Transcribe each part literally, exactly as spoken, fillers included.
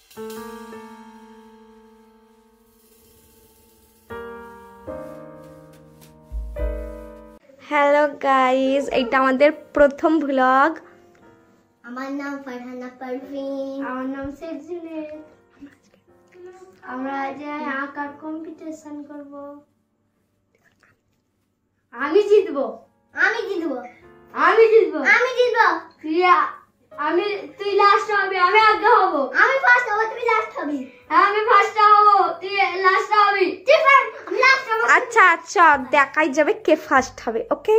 Hello guys, এটা আমাদের প্রথম ভ্লগ। আমার নাম ফারহানা পারভিন। আমার নাম সেজনে। আমরা আজ আঁকার কম্পিটিশন করব। আমি জিতবো। আমি জিতবো। আমি জিতবো। আমি জিতবো। প্রিয়া, আমি তুই লাস্ট হবে, আমি আগে হব। আমি ফার্স্ট হব, তুমি লাস্ট হবে। আমি ফার্স্ট হব, তুই লাস্ট হবি। ঠিক আছে, আমি লাস্ট হব। আচ্ছা আচ্ছা, দেখাই যাবে কে ফার্স্ট হবে। ওকে,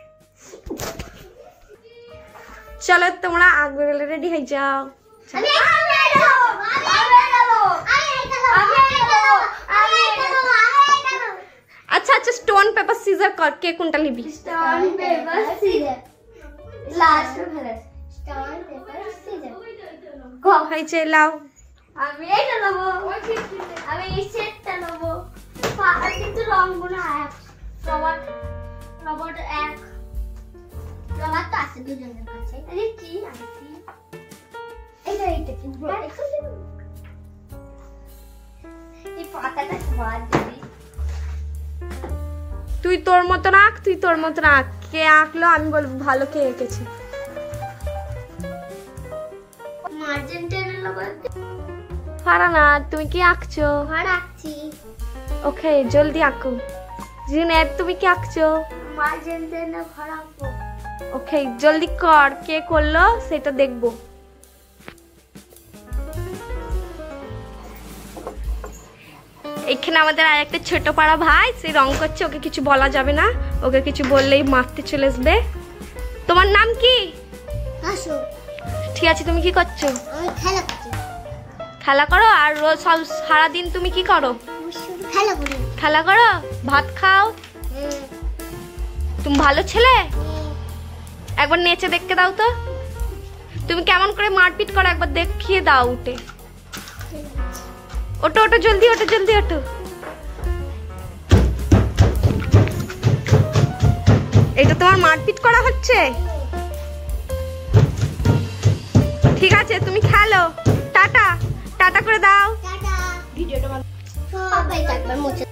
চলো তোমরা আগে রেডি হয়ে যাও। আমি এখানে যাব। আমি এখানে যাব। আমি এখানে যাব। আমি এখানে যাব। আমি এখানে যাব। আমি এখানে যাব। আচ্ছা আচ্ছা, স্টোন পেপার সিজার কর, কে কোনটা নিবি? Stone paper scissor. লাস্ট ফেলে। Stone paper scissor. গো হয়েছে, লাও। আমি এটা নেব। আমি এই সেটটা নেব। আর কিন্তু রংগুলো এক। রবার রবার এক। রবার তো আছে দুজনের কাছে। আরে কি আছে? এটা এটা কি? এই পাতাটা বাদ দিবি। তুই তোর মতো আঁক, তুই তোর মতো আঁক। কে আঁকলো আমি বলবো ভালো কে এঁকেছে। মার্জেন্টাইনা লাগাতে। ফারহানা, তুমি কি আঁকছো? আর আঁকছি। ওকে, জলদি আঁকো। জিনেদ, তুমি কি আঁকছো? মার্জেন্টাইনা ঘর আঁকবো। ওকে, জলদি কর। কে করলো সেটা দেখবো। এখানে আমাদের আর একটা ছোট পাড়া ভাই, সে রং করছে। ওকে কিছু বলা যাবে না, ওকে কিছু বললেই মারতে চলে আসবে। তোমার নাম কি? আসো। ঠিক আছে, তুমি কি করছো? আমি খেলা করছি। খেলা করো? আর রোজ সব সারাদিন তুমি কি করো? খেলা করি। খেলা করো, ভাত খাও। তুমি ভালো ছেলে। একবার নেচে দেখতে দাও তো। তুমি কেমন করে মারপিট করো একবার দেখিয়ে দাও। উঠে ওটো ওটো, জলদি ওটো, জলদি ওটো। এটা তোমার মারপিট করা হচ্ছে? ঠিক আছে, তুমি খেলো। টাটা টাটা করে দাও। টাটা। ভিডিওটা ভালো। সবাই একবার মুছে।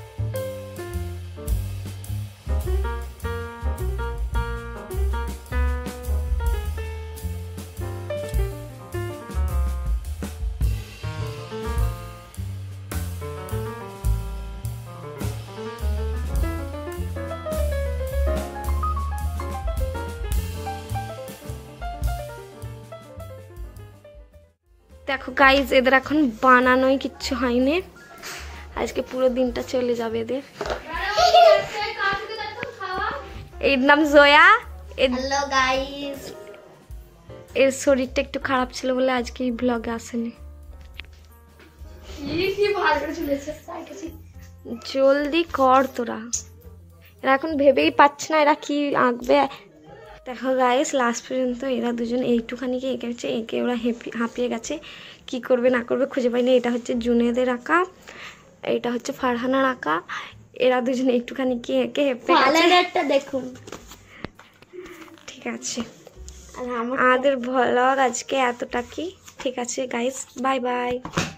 দেখো গাইজ, এদের এখন বানানোই কিচ্ছু হয়নি। আজকে পুরো দিনটা চলে যাবে এদের। এর নাম জয়া। Hello guys. এর শরীরটা একটু খারাপ ছিল বলে আজকে এই ব্লগে আসেনি। জলদি কর তোরা। এরা এখন ভেবেই পাচ্ছে না এরা কি আঁকবে। দেখো গাইস, লাস্ট পর্যন্ত এরা দুজন এইটুখানিকে এঁকেছে। এঁকে ওরা হেপি হাঁপিয়ে গেছে। কি করবে না করবে খুঁজে পাইনি। এটা হচ্ছে জুনেদের আঁকা, এটা হচ্ছে ফারহানার আঁকা। এরা দুজন একটুখানিকে এঁকে হেঁপে গেছে। দেখুন। ঠিক আছে, আমাদের ভ্লগ আজকে এতটা কি। ঠিক আছে গাইস, বাই বাই।